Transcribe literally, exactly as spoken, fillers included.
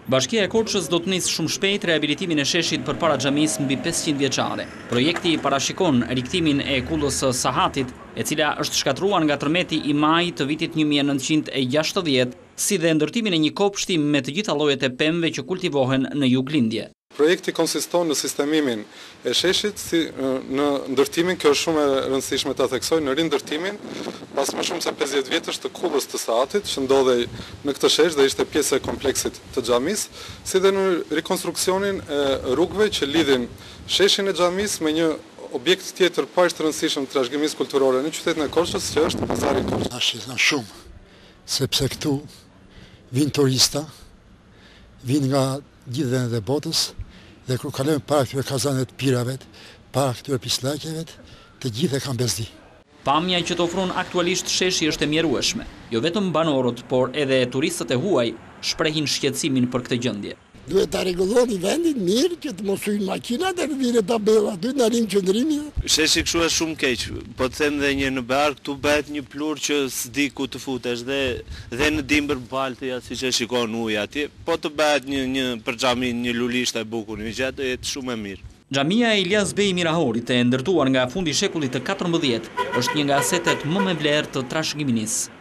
Bashkia e Korçës do të nisë shumë shpejt rehabilitimin e sheshit përpara xhamisë mbi pesëqind vjeçare. Projekti parashikon rikthimin e kullës së Sahatit, e cila është shkatruar nga tërmeti i majit të vitit një mijë e nëntëqind e gjashtëdhjetë, si dhe ndërtimin e një kopshti me të gjitha llojet e pemëve që kultivohen në juglindje. Projekti konsiston në sistemimin e sheshit, si në ndërtimin, kjo është shumë e rëndësishme ta theksoj, në rindërtimin, pas më shumë se pesëdhjetë vjetësh të kullës të Sahatit, që ndodhej në këtë shesh dhe ishte pjesë e kompleksit të xhamisë, si dhe në rekonstruksionin e rrugëve që lidhin sheshin e xhamisë me një objekt tjetër pa të rëndësishëm të trashëgimisë kulturore në qytetin e Korçës, që është pazari i Korçës. Na shizon shumë, sepse këtu vinë turista, vinë nga gjithë vendet e botës, dhe kur kalojmë para këtyre kazanet pirave, para këtyre pislaqeve, të gjithë e kanë bezdi. Pamja që të ofron aktualisht sheshi është e mjerueshme. Jo vetëm banorët, por edhe turistët e huaj shprehin shqetësimin për këtë gjendje. Duhet ta rregulloni vendin mirë që të mos hyjnë makinat e vire tabella, duhet na rim qendrimi. Sheshi kështu është shumë keq. Po të them dhe një në bar, këtu bëhet një plur që s'di ku të futesh dhe dhe në dimbër balti, siç e shikon uji atje, po të bëhet një një për xhamin një lulishtë e bukur, një gjë të jetë shumë e mirë. Xhamia e Ilyas Bej Mirahorit, e ndërtuar nga fundi i shekullit të katërmbëdhjetë, është një nga asetet më me vlerë të trashëgiminisë.